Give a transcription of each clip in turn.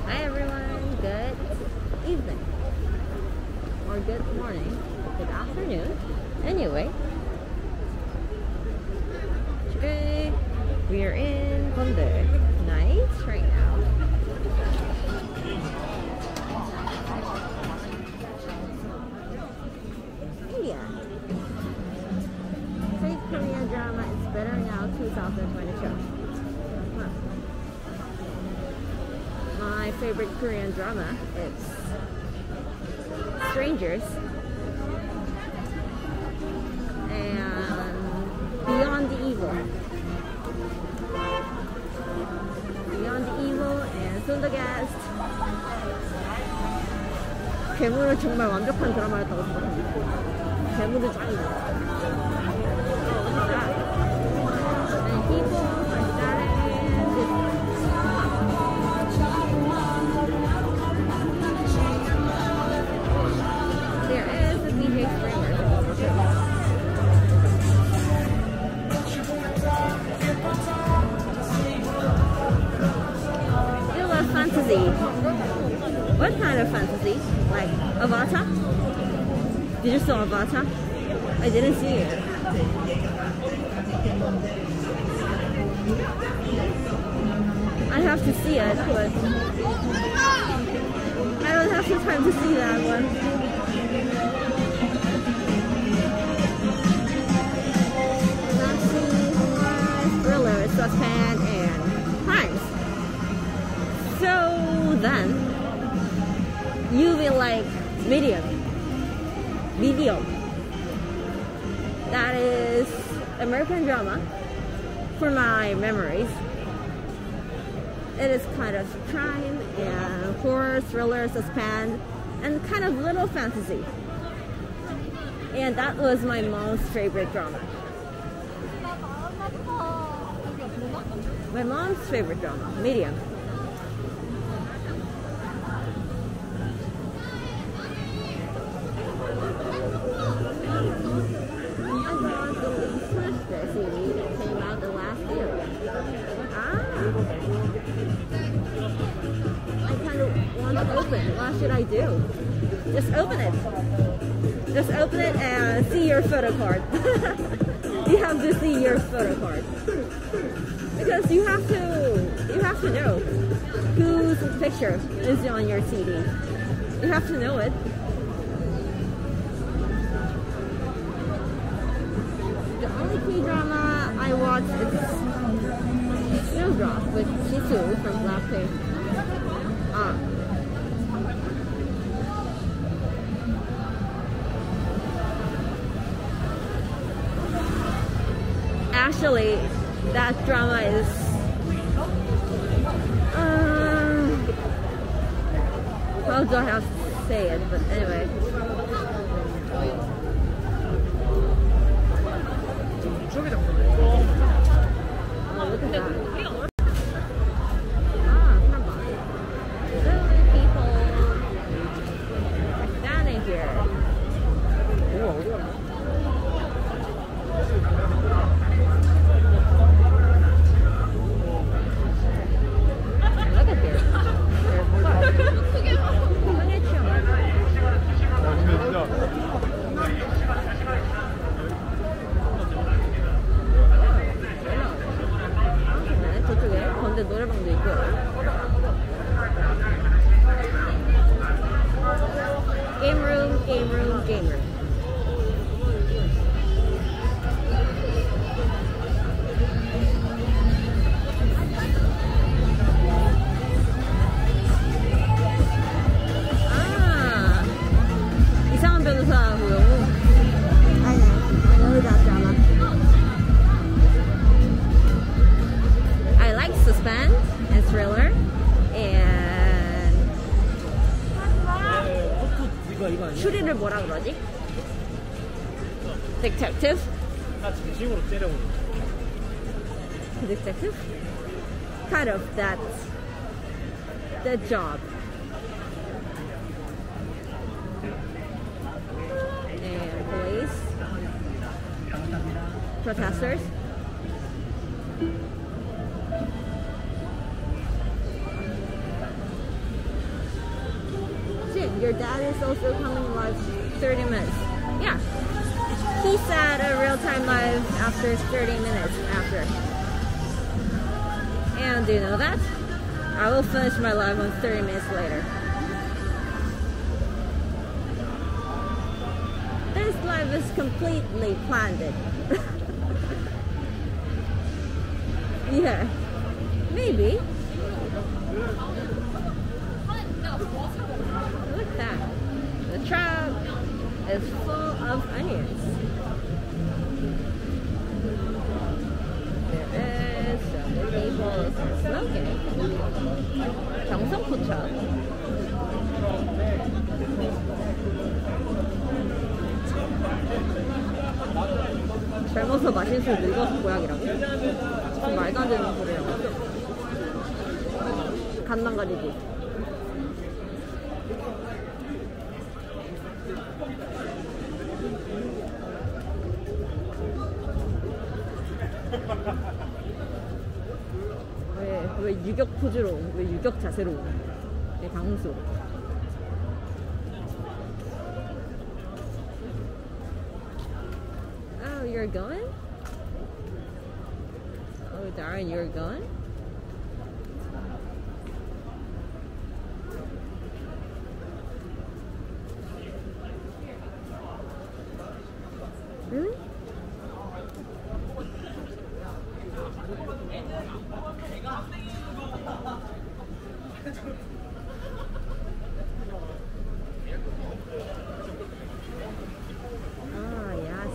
Hi everyone, good evening, or good morning, good afternoon. Anyway, today we are in Hyundai night right now. India. Fake Korean drama is better now 2022. My favorite Korean drama is Strangers and Beyond the Evil. Beyond the Evil and Soon the Guest. 괴물은 정말 완벽한 드라마였다고 생각합니다. 괴물은 짱이다. And people are starting to fantasy. What kind of fantasy? Like Avatar? Did you saw Avatar? I didn't see it. I have to see it, but I don't have the time to see that one. Fantasy, thriller, suspense, and crimes. So then, you will like medium. That is American drama for my memories. It is kind of crime and horror, thriller, suspense, and kind of little fantasy. And that was my mom's favorite drama. My mom's favorite drama, medium. Came out the last year. I kind of want to open it. What should I do? Just open it. Just open it and see your photo card. You have to see your photo card. Because you have to know whose picture is on your CD. You have to know it. K-drama I watched is Snowdrop with Jisoo from Blackpink. Actually, that drama is how do I have to say it? But anyway. Oh, look at that. Come on. So many people are standing here. Look at this. 건대 노래방도 있고. Game room, game room, game room. 이상한 변호사 보려고. I know that drama. I like suspense and thriller and 추리를 뭐라 그러지? Detective? Detective? Kind of that job. And police, protesters. your dad is also coming live 30 minutes. Yeah. He said a real-time live after 30 minutes after. And do you know that? I will finish my live on 30 minutes later. This live is completely planned. Yeah. Maybe. Look at that. The truck is full of onions. There is some people smoking. 경성포차. 젊어서 마신 술 늙어서 고약이라고? 좀 말도 안 되는 소리라고. 간 망가지지. 왜 유격 포즈로, 왜 유격 자세로, 왜 강수. Oh, you're going? Oh, darn, you're going? Really? Oh, yes.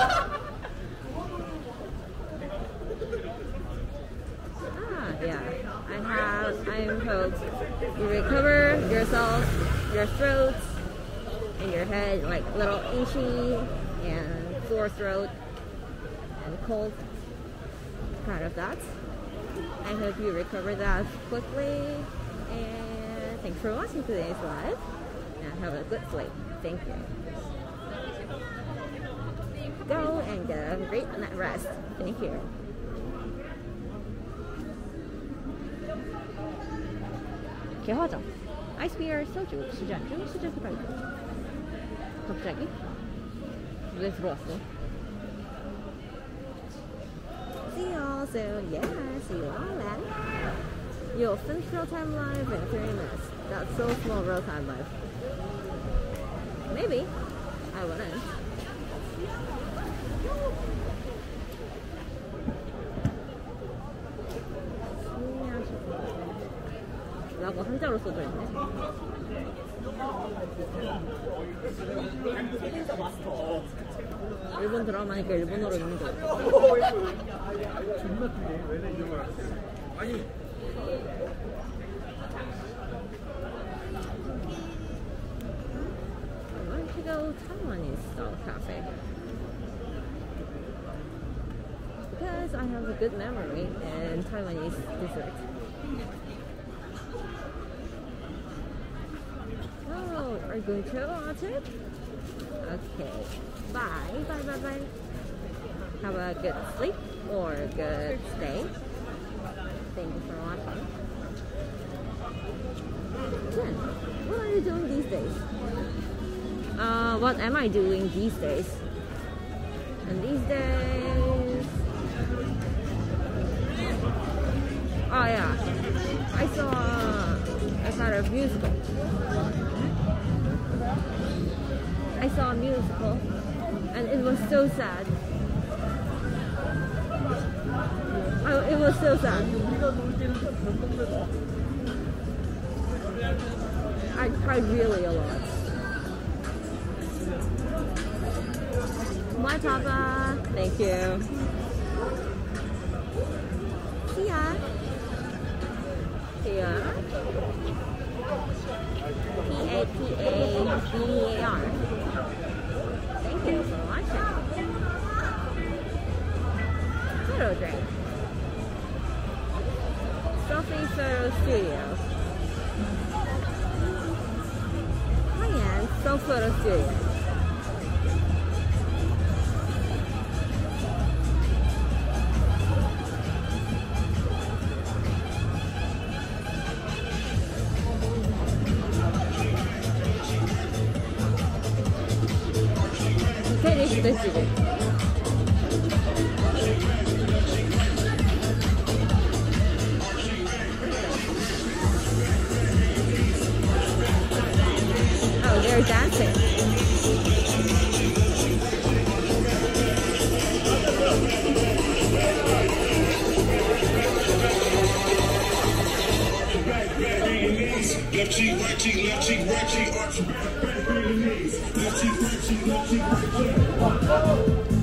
Yeah. I hope you recover yourself, your throat, and your head, like little itchy and sore throat and cold, kind of that. I hope you recover that quickly, and thanks for watching today's live, and have a good sleep. Thank you. Go and get a great night rest. Thank you. 개화점. 아이스비어 소주 수잔주 수제 스프라이트. 갑자기? 왜 들어왔어? See you all soon. Yeah, see you all then. You'll finish real-time live in 30 minutes. That's so small real-time live. Maybe. I wouldn't. 라고 한자로 써져 있네. 일본 드라마니까 일본어로 읽는 거. 아니. I want to go Taiwanese style cafe because I have a good memory in Taiwanese dessert. Oh, are you going to watch it? Okay. Bye. Bye, bye, bye. Have a good sleep or a good stay. Thank you for watching. Jen, what are you doing these days? What am I doing these days? And these days... Oh yeah. I saw a kind of musical. I saw a musical and it was so sad. It was so sad. I cried really a lot. Bye, Papa. Thank you. See ya. See ya. P-A-P-A-B-E-A-R. Thank you for watching. Photo drink. Sophie Photo Studio. High-end Self Photo Studio. できる。Oh, they're dancing. Left cheek, right cheek, left cheek, right cheek, arch. Left cheek, right cheek, left cheek, right cheek.